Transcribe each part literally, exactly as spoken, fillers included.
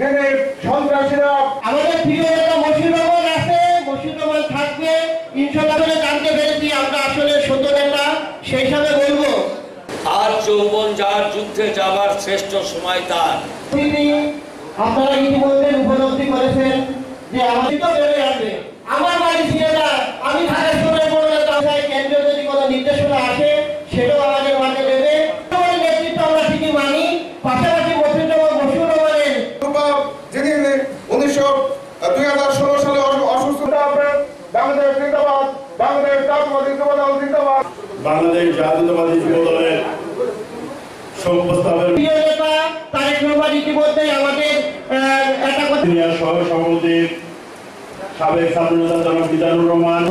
সন্ত্রাসীরা আমাদের প্রিয় নেতা মশিউর রহমান আছে, মশিউর রহমান থাকবে ইনশাআল্লাহ। জানতে পেরেছি আমরা আসলে সত্য নেতা, সেই হিসাবে বলবো আর যৌবন যার যুদ্ধে যাবার শ্রেষ্ঠ সময় তার। আপনারা ইতিমধ্যে উপলব্ধি করেছেন যে আমাদের তো বেড়ে আসবে। আমার বাড়ি ছিল না, আমি ঢাকার সময় বড় নেতা চাই, কেন্দ্রীয় যদি কোনো নির্দেশনা আসে সেটাও আমাদের মাঝে দেবে। নেতৃত্ব আমরা ঠিকই মানি, পাশাপাশি মশিউর রহমানের যিনি উনিশশো দুই হাজার ষোলো সালে অসুস্থ বাংলাদেশ জিন্দাবাদ, বাংলাদেশ জাতীয়তাবাদী যুব দল জিন্দাবাদ, বাংলাদেশ জাতীয়তাবাদী যুব দলের সভাপতি তারেক রহমান ইতিমধ্যেই আমাদের সহ সভাপতি সাবেক ছাত্রনেতা জনাব মিজানুর রহমান,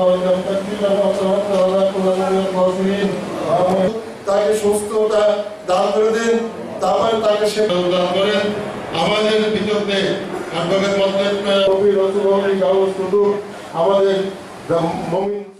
তাকে সুস্থতা দান করে দেন, তারপরে তাকে সেবা দান করেন। আমাদের ভিতরে আমাদের